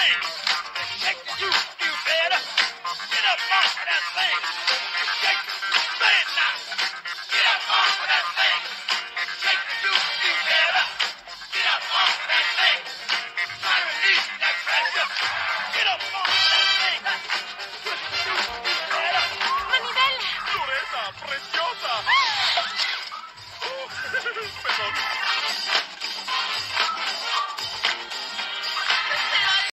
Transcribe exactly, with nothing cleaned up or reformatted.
thing. Shake you, you better. Get up off of that thing. Shake